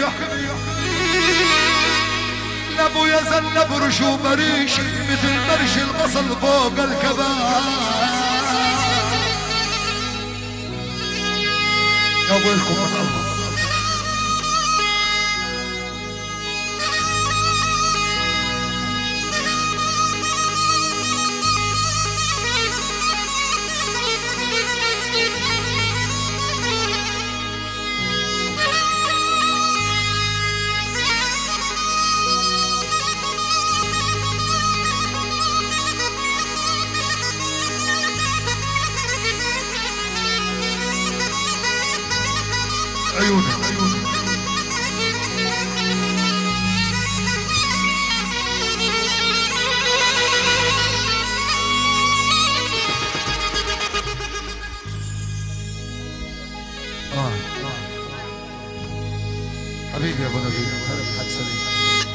لابو يزن برشو بريش مثل برش البصل فوق الكباب. يا ويلكم من الله. عيوني حبيبي يا ابو نبيل، هلا بحد سليم.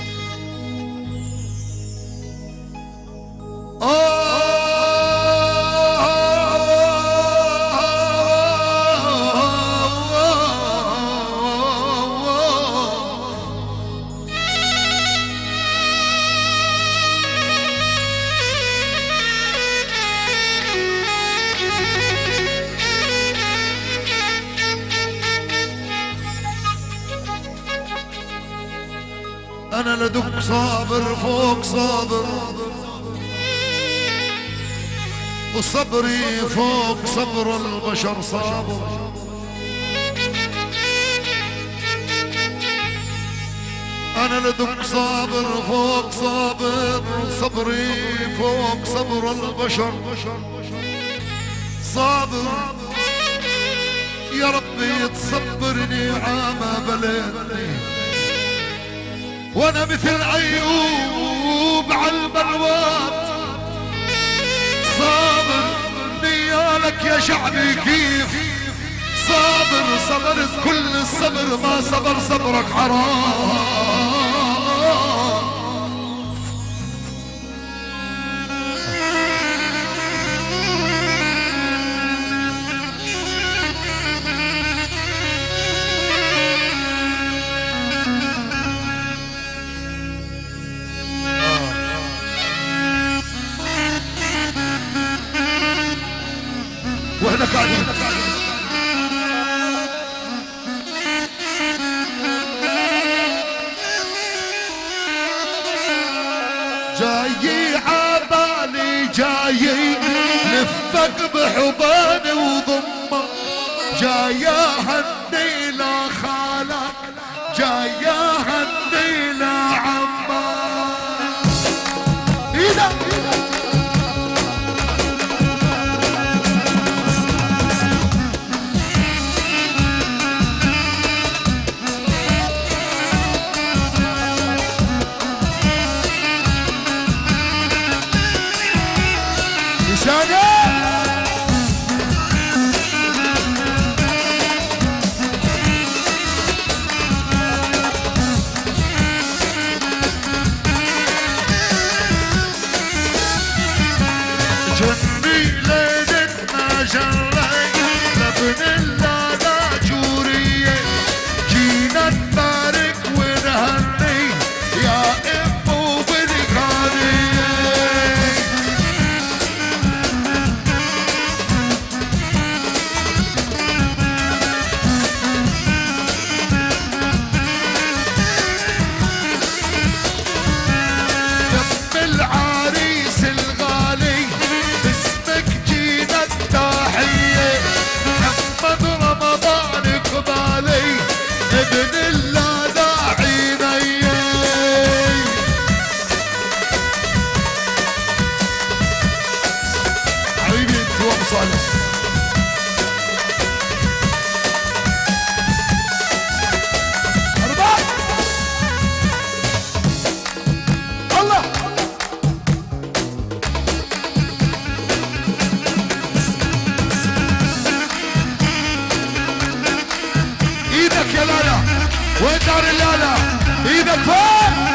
أنا لدك صابر فوق صابر، وصبري فوق صبر البشر صابر. أنا لدك صابر فوق صابر، صبري فوق صبر البشر صابر. يا ربي تصبرني عما بلدني، وانا مثل ايوب على البلوات صابر. نيالك يا شعبي كيف صابر، صبرت كل الصبر ما صبر صبرك حرام. واحنا قاعدين جاي عبالي، جاي لفك بحضاني وضمه، جاي هني لا خالك، جاي هني لا عمه. ايده وين دار اللالا؟ ايدك فوق.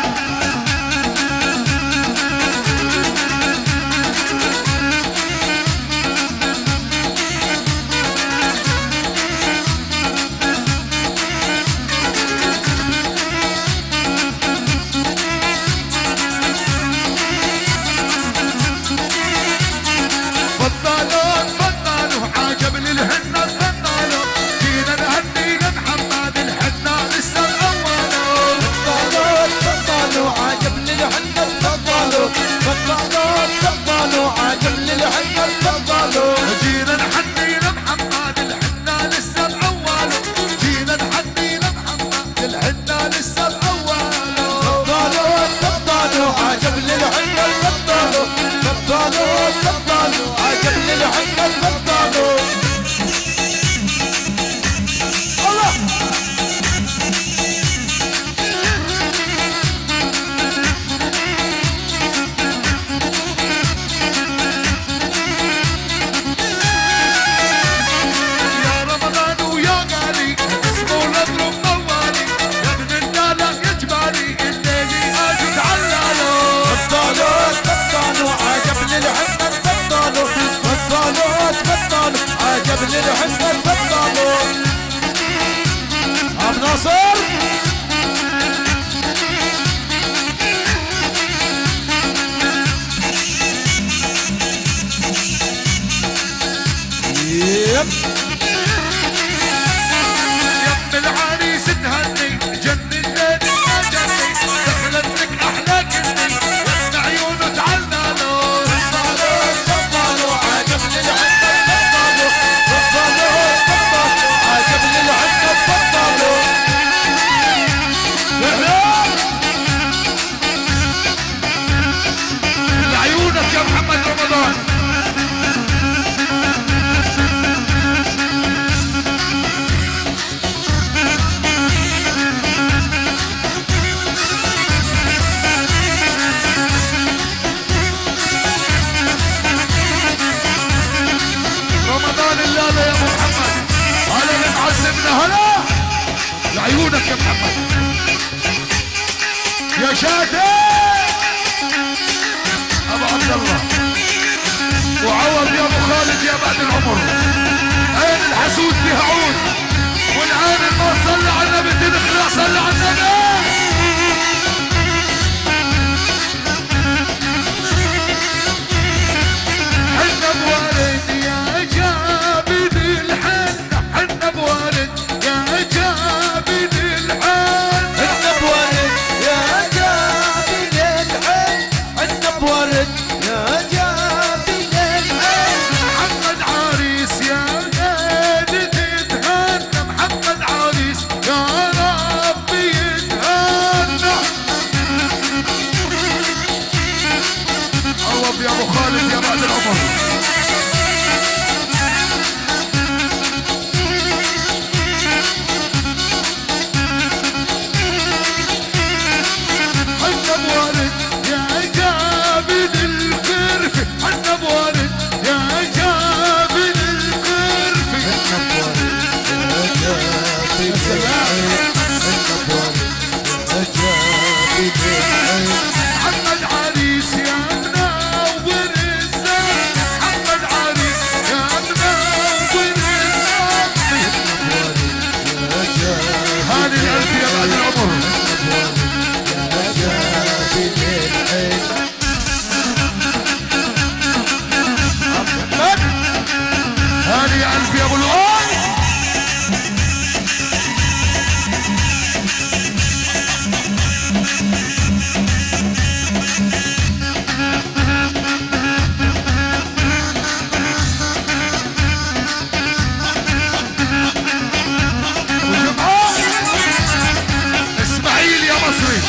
ناصر يب العريس تهني جني الليل ما جني دخلت لك احلى كني وسط عيونه تعلنا له تفضلوا عجبني العنا تفضلوا عجبني العنا تفضلوا لعيونك يا محمد رمضان هلا يا ابو محمد هلا اللي معذبنا هلا لعيونك يا محمد يا شادي ابو عبد الله وعوض يا ابو خالد يا بعد العمر عين الحسود فيها عود والعين ما صلى على النبي تدخل صلى على النبي حنا بوالد يا جابد الحنة حنا بوالد يا جابد الحنة حنا بوالد يا جابد الحن حنا بوالد يا جابد الحن محمد عريس يا غالي تتهنى محمد عريس يا ربي يتهنى عوض يا ابو خالد يا بعد العمر حنا بوالد يا جابد القرفة حنا بوالد يا جابد القرفة حنا بوالد يا جابد الحن حنا بوالد يا جابد الحن محمد عريس يا منور الزمن محمد عريس يا منور الزمن هاني الألف يا بعد العمر هاني ألف يا ابو الغول اسماعيل يا مصري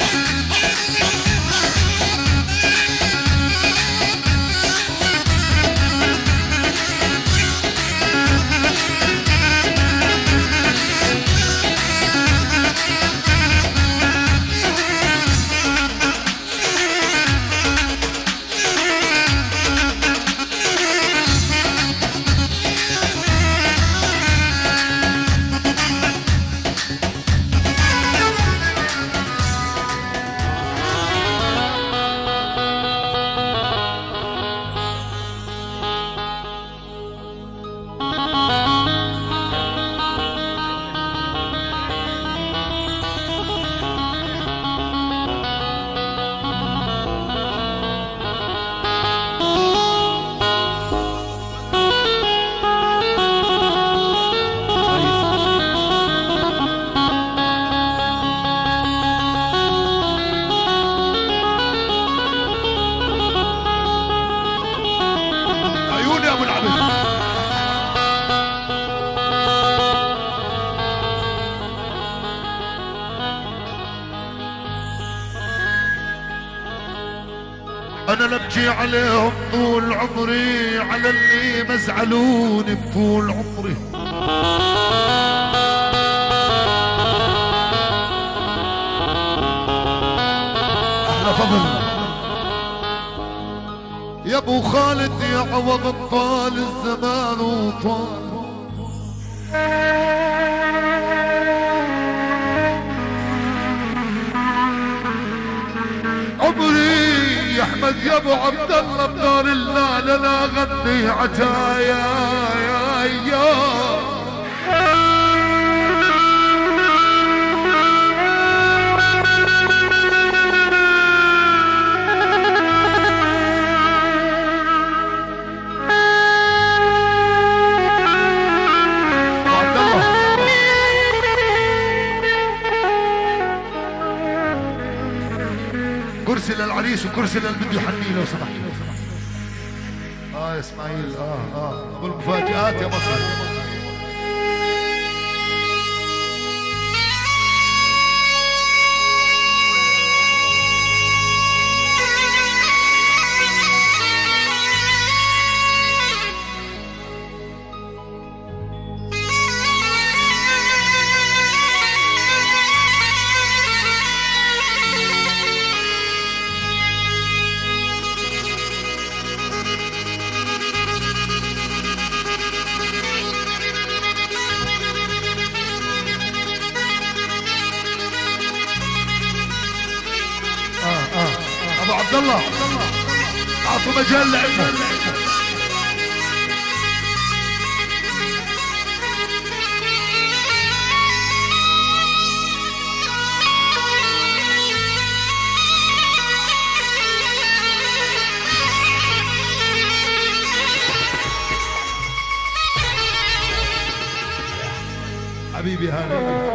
عيوني يا ابو العبد انا لبجي عليهم طول عمري على اللي مزعلوني بطول عمري احنا فضل يا ابو خالد يا عوض اطفال الزمان وطال عمري يا احمد يا ابو عبد الله بدار الله لنا غني عتايا يا كرسي للعريس وكرسي للي بده يحنيه لو سمحت. يا اسماعيل ابو المفاجآت يا مصر. ابو عبد الله اعطوا مجال لعبه. حبيبي هاني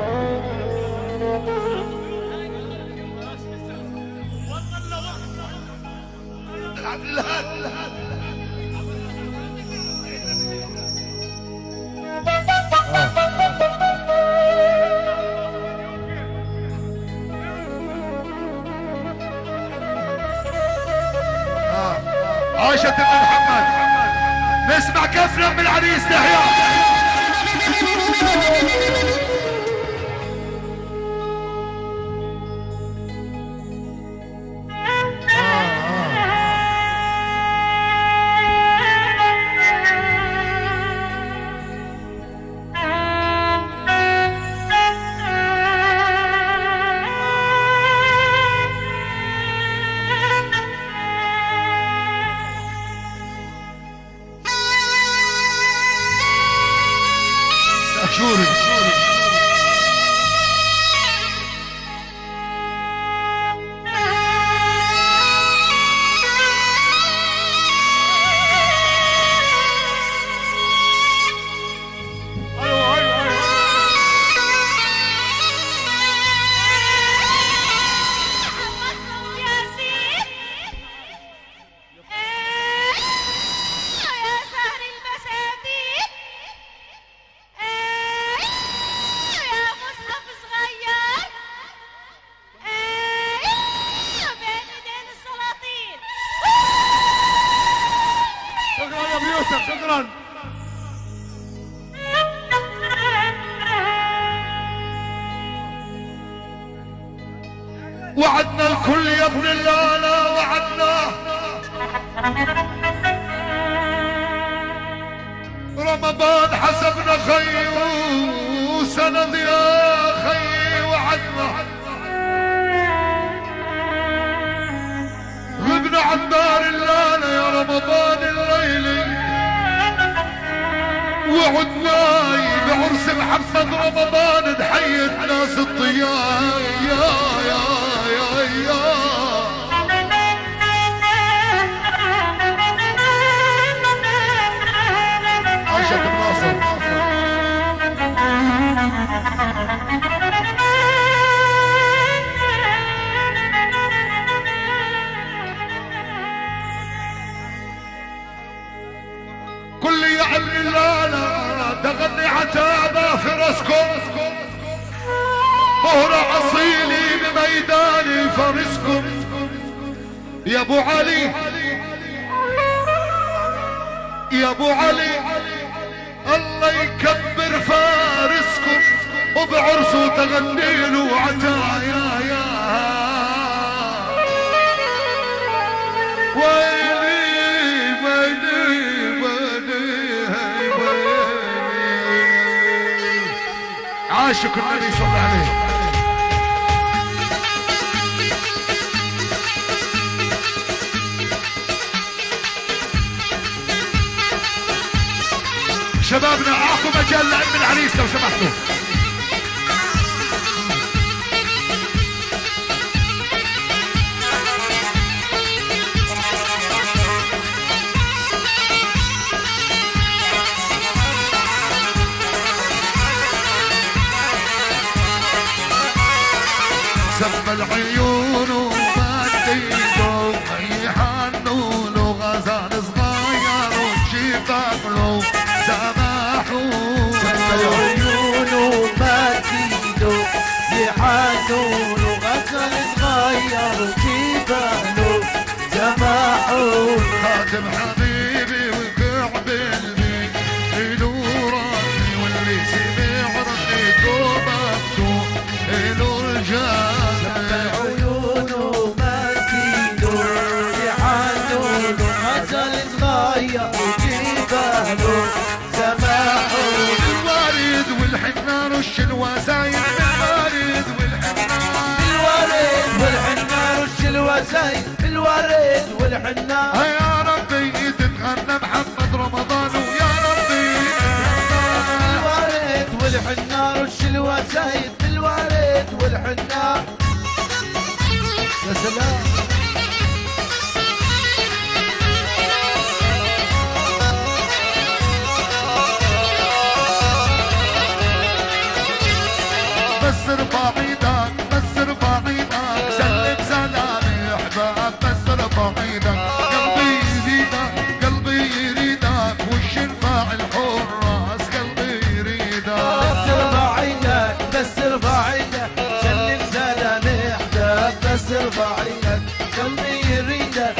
عاشت ابن محمد. نسمع كفنا من العريس تحيا. شوري شكرا. وعدنا الكل يا ابن الله لا وعدناه. رمضان حسبنا خي وسند يا خي وعدنا. غبنا عن دار الليلة يا رمضان الليلي. وعدناي بعرس محمد رمضان تحيت ناس الطيار يا يا يا يا. عاشت الناصر. كل يعلم لا لا تغني عتابة في راسكم. مهر اصيلي بميداني فرسكم يا ابو علي يا ابو علي. الله يكبر فارسكم وبعرسه تغني له عتايا يا ويلي ويلي عاشق النبي صلى الله عليه. شبابنا اعطوا مجال لعب العريس لو سمحتوا. سما العيون وبادي يحنون وغزل صغير وجباله جماحون خاتم حبيبي وكعب البي نوراني واللي سمع رنيته مفتوح له رجال عيونه مسيدو يحنون وغزل صغير وجباله جماحون الوارد والحنة رش الوسايد بالوارد والحنة رش الوسايد بالورد والحنة يا ربي تتغنى محمد رمضان ويا ربي بالورد والحنة رش الوسايد بالورد والحنة يا سلام بس ارفع ايدك بس ارفع ايدك سلم سلامي احباب بس ارفع ايدك قلبي يريدك قلبي يريدك وش ينفع الحراس قلبي يريدك بس ارفع ايدك بس ارفع ايدك سلم سلامي احباب بس ارفع ايدك قلبي يريدك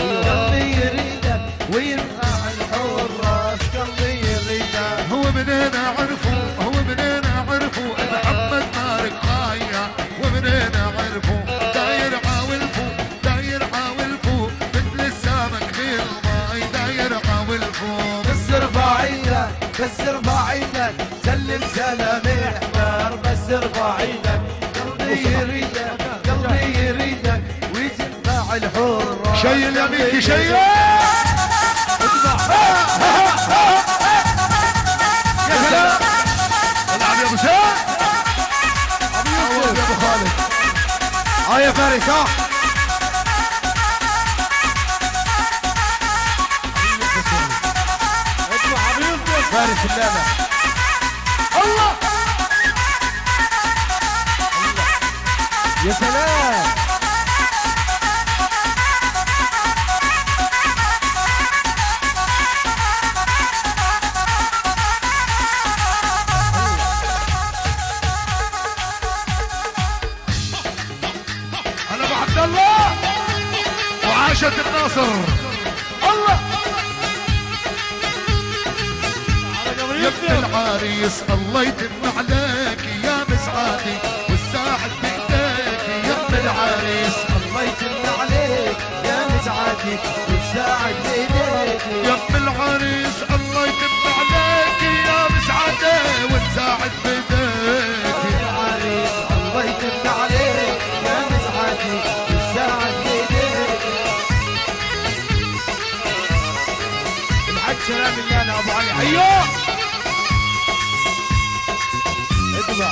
وينفع الحراس قلبي يريدك هو منين عرفوا محمد مالك خايا ومنين عرفوا داير عاول فوق مثل السمك بالماي داير عاول فوق بس ارفع ايدك سلم سلامي احبار بس ارفع ايدك قلبي يريدك ويتنفع الحراس شيل يا ميكي شيل يا سلام العب يا ابو سام يا ابو خالد يا فارس فارس اللعبة الله يا سلام انا ابو عبد الله وعاشت الناصر الله يا ابن العريس الله يتم عليك يا مسعادي والساعد بايديك يا ابن العريس الله يتم عليك يا مسعادي والساعد بايديك يا ابن العريس الله يتم عليك يا مسعادي والساعد بايديك العريس الله يتم عليك يا مسعادي والساعد بايديك الحج سلام الله انا ابو علي ايوه اتبع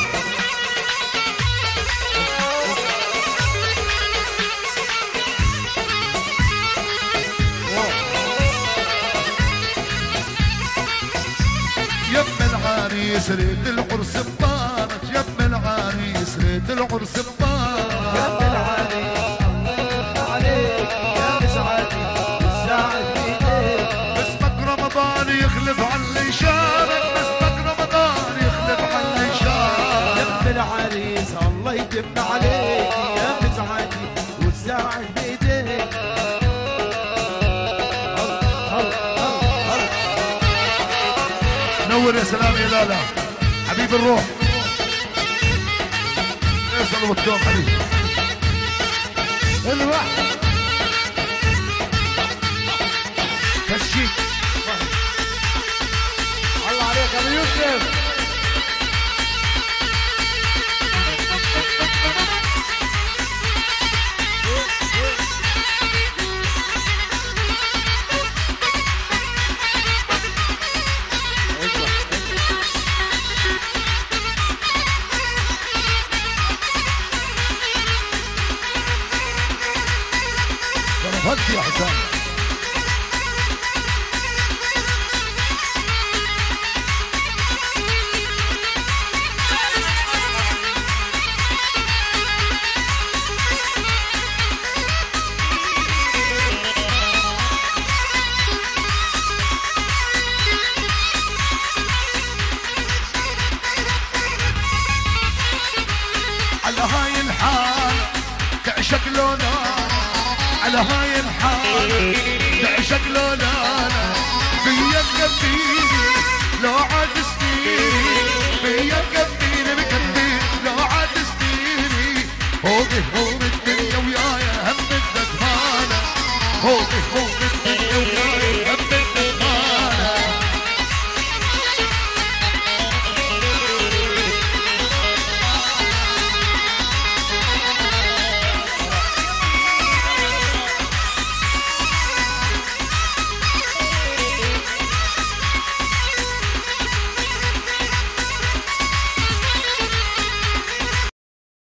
يا ابن العريس ريت العرس مبارك يا ابن العريس ريت العرس مبارك يا ابن العريس الله يتم عليك يا مسعادي والساعد بايديك اسمك رمضان يخلف عن اللي شارك اسمك رمضان يخلف عن اللي شارك يا ابن العريس الله يتم عليك يا مسعادي والساعد بايديك نور يا سلام يا لالا حبيب الروح فيصل والتوم حبيبي الروح كشيك الله عليك ابو يوسف شرفت يا حسام على هاي الحال تعشق لولا على هاي الحال تعشق لولا بيا مكفيني لو عاد سنيني بيا مكفيني مكفيني لو عاد سنيني فوقي هموم الدنيا ويايا هم الدكانة فوقي